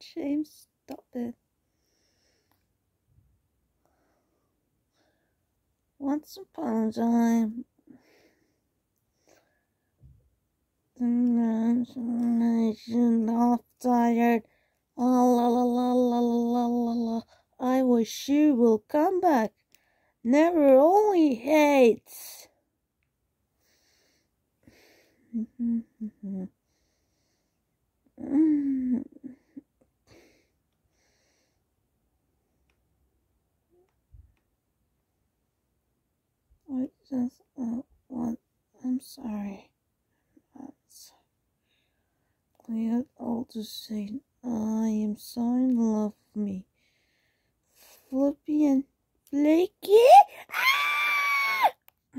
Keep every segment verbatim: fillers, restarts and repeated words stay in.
James, stop it. Once upon a time, the nation half tired. Ah, la la la la la la la. I wish you will come back. Never only hates. I just uh, want. I'm sorry. I'm sorry. We had all to say, I am so in love with me. Flippy and flaky. Ah!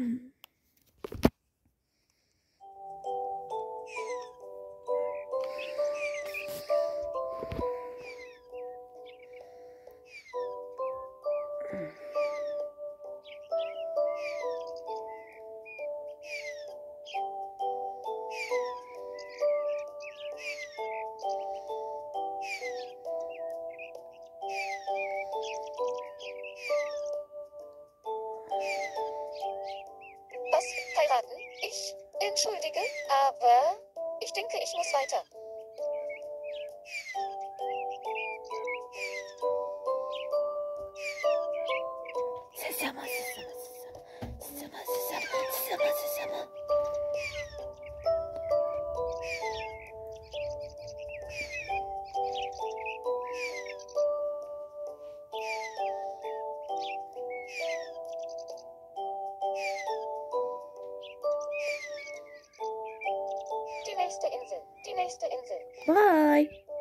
Was? Heiraten? Ich? Entschuldige, aber ich denke, ich muss weiter. Sesama, sesama, sesama, sesama, sesama, sesama. Die nächste Insel, die nächste Insel. Bye.